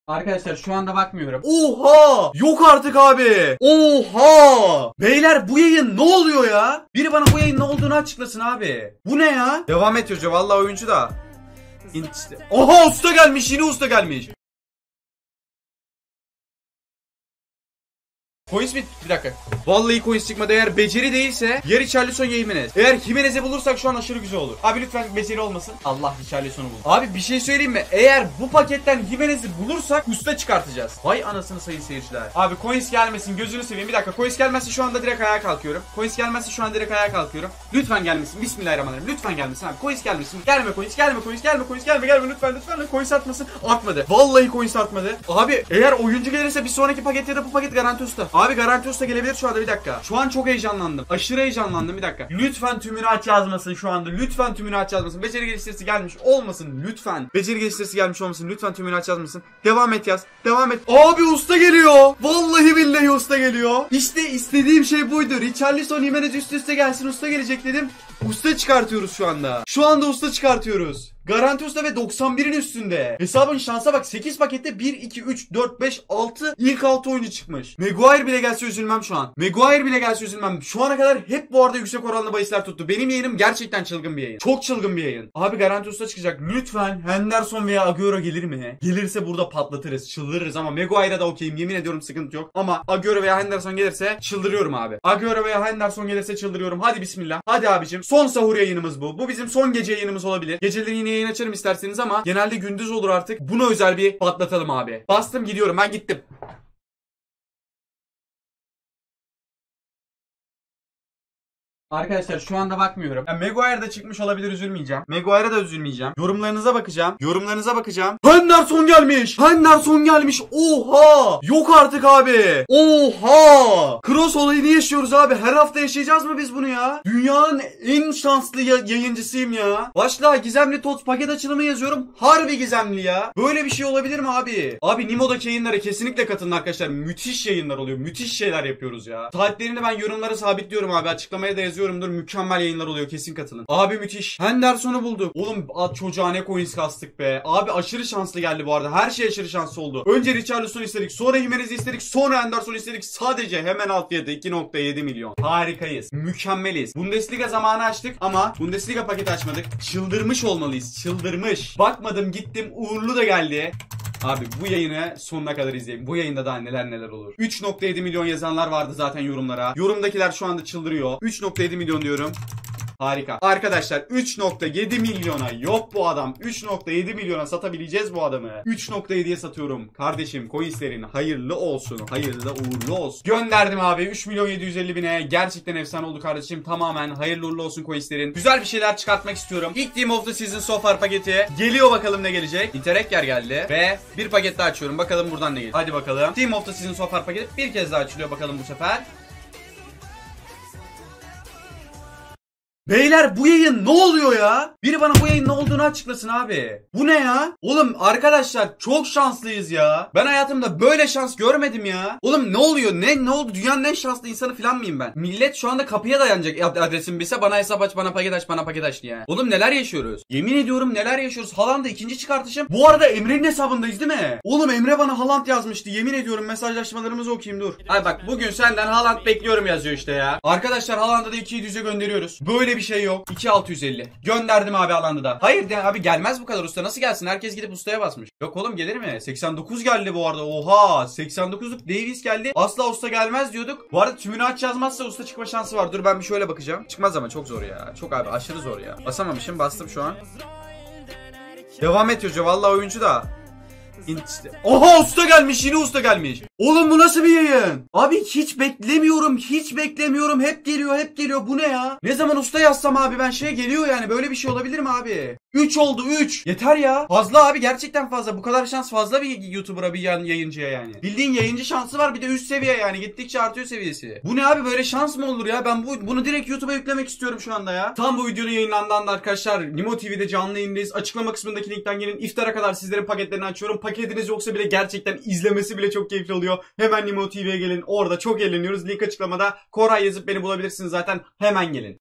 Arkadaşlar şu anda bakmıyorum. Oha! Yok artık abi. Oha! Beyler bu yayın ne oluyor ya? Biri bana bu yayın ne olduğunu açıklasın abi. Bu ne ya? Devam et hoca. Vallahi oyuncu da. Oha usta gelmiş. Yine usta gelmiş. Coins mi? Bir dakika. Vallahi coins çıkmadı. Eğer beceri değilse yer Richarlison ya Jimenez. Eğer Jimenez'i bulursak şu an aşırı güzel olur. Abi lütfen beceri olmasın. Allah Richarlison'u bul. Abi bir şey söyleyeyim mi? Eğer bu paketten Jimenez'i bulursak usta çıkartacağız. Vay anasını sayın seyirciler. Abi coins gelmesin. Gözünü seveyim. Bir dakika. Coins gelmezse şu anda direkt ayağa kalkıyorum. Coins gelmezse şu an direkt ayağa kalkıyorum. Lütfen gelmesin. Bismillahirrahmanirrahim. Lütfen gelmesin abi. Coins gelmesin. Gelme coins. Gelme coins. Gelme coins. Gelme lütfen. Coins artmasın. Artmadı. Vallahi coins artmadı. Abi eğer oyuncu gelirse bir sonraki paket ya da bu paket garanti usta. Abi garanti usta gelebilir şu anda, bir dakika. Şu an çok heyecanlandım. Aşırı heyecanlandım, bir dakika. Lütfen tümünü aç yazmasın şu anda. Lütfen tümünü aç yazmasın. Beceri geliştirisi gelmiş olmasın lütfen. Beceri geliştirisi gelmiş olmasın. Lütfen tümünü aç yazmasın. Devam et yaz. Devam et. Abi usta geliyor. Vallahi billahi usta geliyor. İşte istediğim şey buydu. Richarlison Jimenez üst üste gelsin, usta gelecek dedim. Usta çıkartıyoruz şu anda. Şu anda usta çıkartıyoruz. Garanti usta ve 91'in üstünde. Hesabın şansa bak, 8 pakette 1, 2, 3, 4, 5, 6 ilk 6 oyuncu çıkmış. Maguire bile gelse üzülmem şu an. Maguire bile gelse üzülmem. Şu ana kadar hep bu arada yüksek oranlı bahisler tuttu. Benim yayınım gerçekten çılgın bir yayın. Çok çılgın bir yayın. Abi garanti usta çıkacak. Lütfen Henderson veya Agüero gelir mi? Gelirse burada patlatırız, çıldırırız ama Maguire'a da okeyim. Yemin ediyorum sıkıntı yok. Ama Agüero veya Henderson gelirse çıldırıyorum abi. Agüero veya Henderson gelirse çıldırıyorum. Hadi bismillah. Hadi abicim. Son sahur yayınımız bu. Bu bizim son gece yayınımız olabilir. Geceleri yine yayın açarım isterseniz ama genelde gündüz olur artık. Buna özel bir patlatalım abi. Bastım gidiyorum, ben gittim. Arkadaşlar şu anda bakmıyorum. Maguire da çıkmış olabilir, üzülmeyeceğim. Maguire'a da üzülmeyeceğim. Yorumlarınıza bakacağım. Henderson gelmiş. Henderson gelmiş. Oha! Yok artık abi. Oha! Cross olayını yaşıyoruz abi. Her hafta yaşayacağız mı biz bunu ya? Dünyanın en şanslı yayıncısıyım ya. Başlığa gizemli TOTS paket açılımı yazıyorum. Harbi gizemli ya. Böyle bir şey olabilir mi abi? Abi Nimo'daki yayınlara kesinlikle katılın arkadaşlar. Müthiş yayınlar oluyor. Müthiş şeyler yapıyoruz ya. Saatlerini ben yorumlara sabitliyorum abi. Açıklamaya da yazıyorum. Mükemmel yayınlar oluyor, kesin katılın. Abi müthiş. Henderson'u bulduk. Oğlum at çocuğa ne coins kastık be. Abi aşırı şanslı geldi bu arada. Her şey aşırı şanslı oldu. Önce Richarlison istedik. Sonra Jimenez'i istedik. Sonra Henderson istedik. Sadece hemen alt fiyatı 2.7 milyon. Harikayız. Mükemmeliz. Bundesliga zamanı açtık ama Bundesliga paketi açmadık. Çıldırmış olmalıyız. Çıldırmış. Bakmadım gittim. Uğurlu da geldi. Abi bu yayını sonuna kadar izleyin. Bu yayında daha neler olur. 3.7 milyon yazanlar vardı zaten yorumlara. Yorumdakiler şu anda çıldırıyor. 3.7 milyon diyorum. Harika. Arkadaşlar 3.7 milyona yok bu adam. 3.7 milyona satabileceğiz bu adamı. 3.7'ye satıyorum. Kardeşim coinslerin hayırlı olsun. Hayırlı uğurlu olsun. Gönderdim abi. 3 milyon 750 bine. Gerçekten efsane oldu kardeşim. Tamamen hayırlı uğurlu olsun coinslerin. Güzel bir şeyler çıkartmak istiyorum. İlk Team of the Season so far paketi. Geliyor bakalım ne gelecek. Interekker geldi. Ve bir paket daha açıyorum. Bakalım buradan ne gelecek. Hadi bakalım. Team of the Season so far paketi bir kez daha açılıyor bakalım bu sefer. Beyler bu yayın ne oluyor ya? Biri bana bu yayın ne olduğunu açıklasın abi. Bu ne ya? Oğlum arkadaşlar çok şanslıyız ya. Ben hayatımda böyle şans görmedim ya. Oğlum ne oluyor? Ne oldu? Dünyanın en şanslı insanı falan mıyım ben? Millet şu anda kapıya dayanacak adresim bilse, bana hesap aç, bana paket aç diye. Oğlum neler yaşıyoruz? Yemin ediyorum neler yaşıyoruz. Haaland'ı ikinci çıkartışım. Bu arada Emre'nin hesabındayız değil mi? Oğlum Emre bana Haaland yazmıştı. Yemin ediyorum mesajlaşmalarımızı okuyayım dur. Ay bak bugün senden Haaland bekliyorum yazıyor işte ya. Arkadaşlar Haaland'ı da 200'e gönderiyoruz. Böyle bir şey yok. 2650. Gönderdim abi Haaland'ı da. Hayır de abi gelmez bu kadar usta. Nasıl gelsin? Herkes gidip ustaya basmış. Yok oğlum gelir mi? 89 geldi bu arada. Oha! 89'luk Davies geldi. Asla usta gelmez diyorduk. Bu arada tümünü aç yazmazsa usta çıkma şansı var. Dur ben bir şöyle bakacağım. Çıkmaz ama çok zor ya. Çok abi aşırı zor ya. Basamamışım. Bastım şu an. Devam et hoca. Vallahi oyuncu da. Oha usta gelmiş, yine usta gelmiş. Oğlum bu nasıl bir yayın? Abi hiç beklemiyorum. Hep geliyor. Bu ne ya? Ne zaman usta yazsam abi ben geliyor yani. Böyle bir şey olabilir mi abi? 3 oldu 3. Yeter ya. Fazla abi, gerçekten fazla. Bu kadar şans fazla bir YouTuber'a, bir yayıncıya yani. Bildiğin yayıncı şansı var, bir de üst seviye yani. Gittikçe artıyor seviyesi. Bu ne abi, böyle şans mı olur ya? Ben bunu direkt YouTube'a yüklemek istiyorum şu anda ya. Tam bu videonun yayınlandığında arkadaşlar Nimo TV'de canlı yayındayız. Açıklama kısmındaki linkten gelin. İftara kadar sizlerin paketlerini açıyorum. Paketiniz yoksa bile gerçekten izlemesi bile çok keyifli oluyor. Hemen Nimo TV'ye gelin. Orada çok eğleniyoruz. Link açıklamada. Koray yazıp beni bulabilirsiniz zaten. Hemen gelin.